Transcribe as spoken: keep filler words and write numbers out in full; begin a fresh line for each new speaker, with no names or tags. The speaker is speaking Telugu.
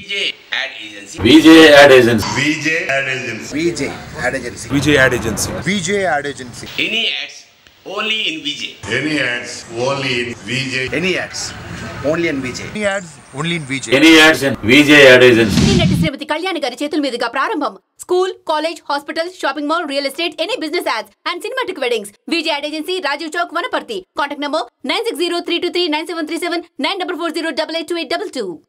Vijay Ad Agency.
Vijay Ad Agency.
Vijay Ad Agency.
Vijay Ad Agency.
Vijay Ad Agency.
Vijay Ad Agency.
Any ads only in Vijay.
Any ads only in Vijay.
Any ads only in Vijay.
Any ads only in Vijay.
Any ads in Vijay Ad Agency.
నటి శ్రీమతి కళ్యాణి గారి చేతుల మీదుగా ప్రారంభం. School, college, hospital, shopping mall, real estate, any business ads and cinematic weddings. Vijay ad agency, Rajiv Chowk, Wanaparthy. Contact number nine six zero three two three nine seven three seven nine four four zero eight eight two eight two two.